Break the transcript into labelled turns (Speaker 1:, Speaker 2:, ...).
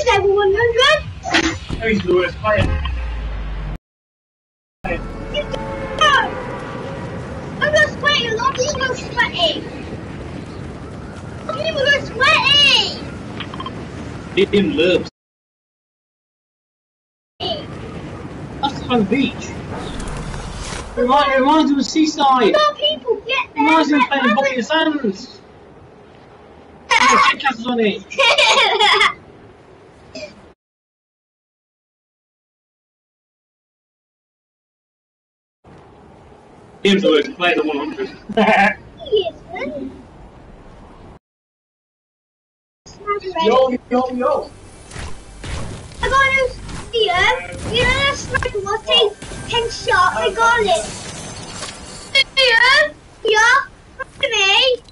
Speaker 1: level 100.
Speaker 2: Who's the worst player?
Speaker 1: I'm not sweaty, a lot of people are sweaty. People are sweaty.
Speaker 2: Ian loves. That's the home beach. It reminds me of a seaside.
Speaker 1: A lot of people get there.
Speaker 2: It reminds me of playing Bucket of Sands. There's shit castles on it. Ian's the worst player, the 100.
Speaker 1: He isn't.
Speaker 2: Yo.
Speaker 1: I got a new steer. You know that sniper will take 10 shots regardless. Steer? Yeah? Me?